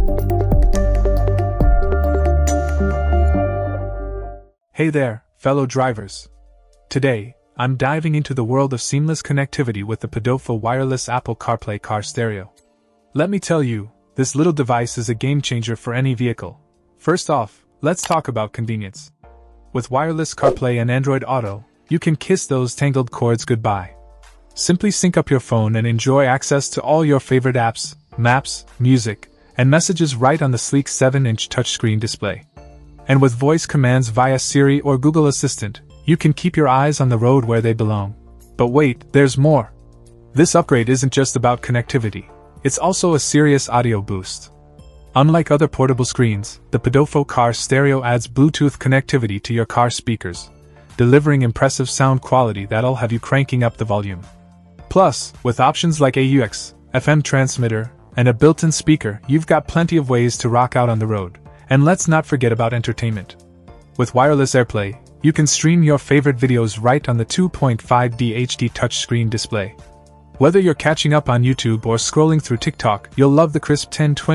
Hey there, fellow drivers. Today, I'm diving into the world of seamless connectivity with the Podofo wireless Apple CarPlay car stereo. Let me tell you, this little device is a game changer for any vehicle. First off, let's talk about convenience. With wireless CarPlay and Android Auto, you can kiss those tangled cords goodbye. Simply sync up your phone and enjoy access to all your favorite apps, maps, music, and messages right on the sleek 7-inch touchscreen display. And with voice commands via Siri or Google Assistant, you can keep your eyes on the road where they belong. But wait, there's more. This upgrade isn't just about connectivity, it's also a serious audio boost. Unlike other portable screens, the Podofo car stereo adds Bluetooth connectivity to your car speakers, delivering impressive sound quality that'll have you cranking up the volume. Plus, with options like AUX, FM transmitter, and a built-in speaker, you've got plenty of ways to rock out on the road. And let's not forget about entertainment. With wireless AirPlay, you can stream your favorite videos right on the 2.5D HD touchscreen display. Whether you're catching up on YouTube or scrolling through TikTok, you'll love the crisp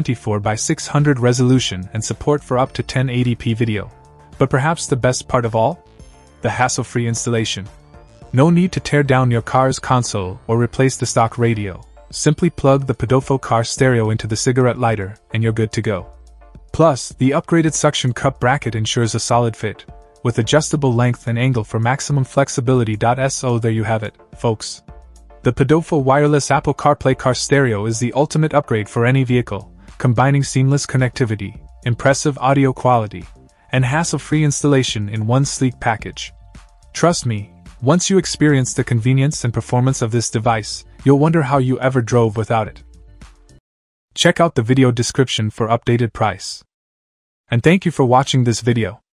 1024x600 resolution and support for up to 1080p video. But perhaps the best part of all? The hassle-free installation. No need to tear down your car's console or replace the stock radio. Simply plug the Podofo car stereo into the cigarette lighter, and you're good to go. Plus, the upgraded suction cup bracket ensures a solid fit, with adjustable length and angle for maximum flexibility. So there you have it, folks. The Podofo wireless Apple CarPlay car stereo is the ultimate upgrade for any vehicle, combining seamless connectivity, impressive audio quality, and hassle-free installation in one sleek package. Trust me, once you experience the convenience and performance of this device, you'll wonder how you ever drove without it. Check out the video description for updated price. And thank you for watching this video.